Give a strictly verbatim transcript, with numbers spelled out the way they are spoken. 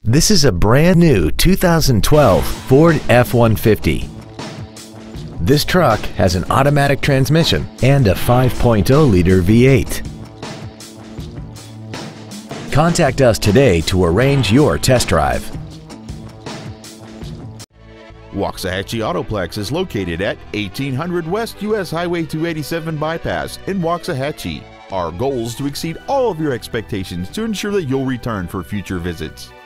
This is a brand new two thousand twelve Ford F one fifty. This truck has an automatic transmission and a five point oh liter V eight. Contact us today to arrange your test drive. Waxahachie Autoplex is located at eighteen hundred West U S Highway two eighty-seven Bypass in Waxahachie. Our goal is to exceed all of your expectations to ensure that you'll return for future visits.